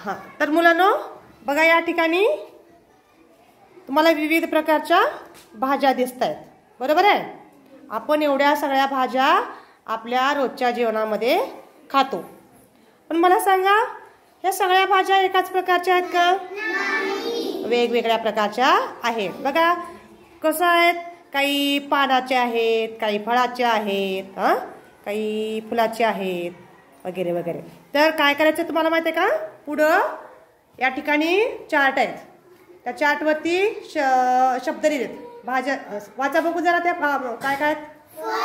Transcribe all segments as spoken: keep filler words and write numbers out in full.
हां, तर मुलांनो बघा, या ठिकाणी तुम्हाला विविध प्रकारच्या भाज्या दिसत आहेत, बरोबर आहे. आपण एवढ्या सगळ्या भाज्या आपल्या रोजच्या जेवणामध्ये खातो. पण मला सांगा, ह्या सगळ्या भाज्या एकाच प्रकारच्या आहेत का? वेगवेगळ्या प्रकारच्या आहेत. बघा कसं आहेत, काही पानाचे आहेत, काही फळाचे आहेत, हां काही फुलाचे आहेत, वगैरे वगैरे. तर काय करायचं तुम्हाला माहिती आहे का? पुढं या ठिकाणी चार्ट आहेत, त्या चार्टवरती श शब्द लिहिलेत. भाज्या वाचा बघू जरा, त्या काय काय आहेत.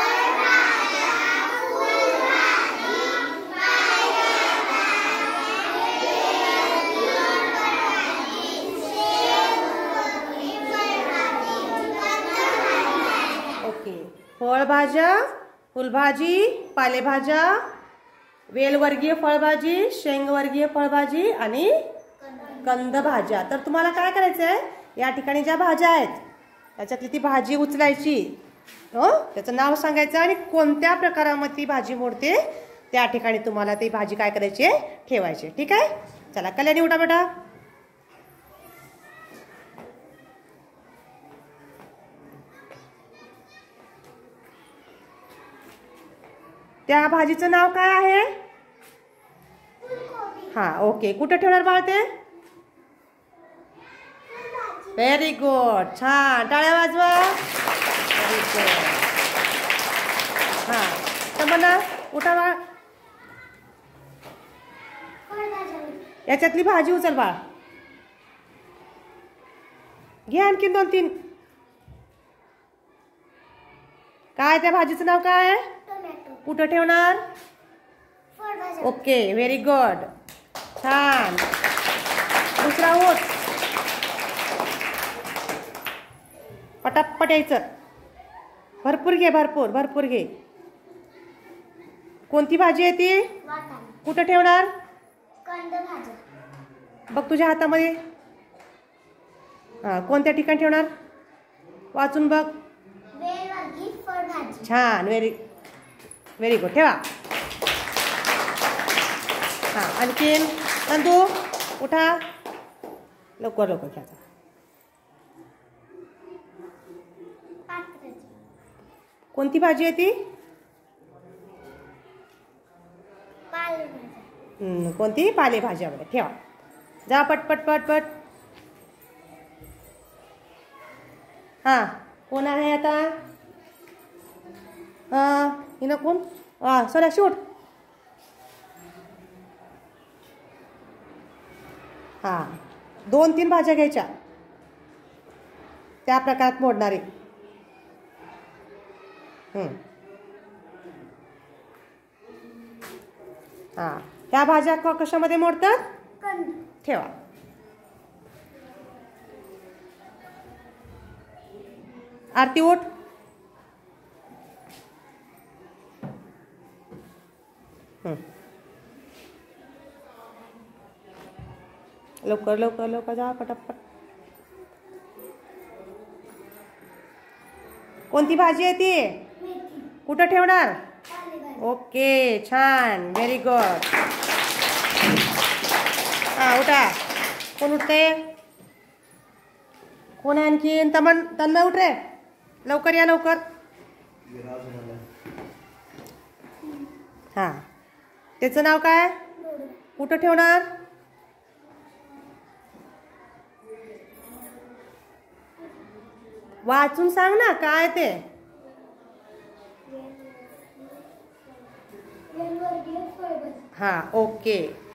ओके, फळभाज्या, फुलभाजी, पालेभाज्या, वेलवर्गीय फळभाजी, शेंगवर्गीय फळभाजी आणि कंदभाज्या. तर तुम्हाला काय करायचं आहे, या ठिकाणी ज्या भाज्या आहेत त्याच्यातली ती भाजी उचलायची, हो त्याचं नाव सांगायचं आणि कोणत्या प्रकारामध्ये ती भाजी मोडते त्या ठिकाणी तुम्हाला ती भाजी काय करायची आहे, ठेवायची. ठीक आहे, चला कल्याणी उठा बेटा. त्या भाजीचं नाव काय आहे? हा, ओके. कुठे ठेवणार बाळ ते? व्हेरी गुड, छान, टाळ्या वाजवा. Very good. हा, तर म्हणा उठा बाळ. याच्यातली भाजी उचल बाळ. घे आणखीन दोन तीन. काय त्या भाजीचं नाव काय आहे? कुठं ठेवणार? ओके, व्हेरी गुड, छान. दुसरा होत, पटापट यायचं. भरपूर घे, भरपूर भरपूर घे. कोणती भाजी आहे ती? कुठं ठेवणार? बघ तुझ्या हातामध्ये. हा, कोणत्या ठिकाणी ठेवणार? वाचून बघ. छान, व्हेरी व्हेरी गुड, ठेवा. हा, आणखीन नंदू उठा, लवकर लवकर घ्यायचा. कोणती भाजी आहे ती? हम्म, कोणती? पालेभाज्या. ठेवा, जा पटपट पटपट. हा, कोण आहे आता? हा, हिनं कोण? हा, सर शूट. हा, दोन तीन भाज्या घ्यायच्या त्या प्रकारात मोडणारे. हा, ह्या भाज्या कशामध्ये मोडतात? ठेवा. आरती उठ. लवकर लवकर लवकर जा पटापट. कोणती भाजी आहे ती? कुठं ठेवणार? ओके, छान, व्हेरी गुड. हा, उठा. कोण उठते? कोण आहे आणखीन? तमन तन्मय उठ रे, लवकर या लवकर. हा, त्याचं नाव काय? कुठं ठेवणार? वाचून सांग ना काय ते. हा, ओके.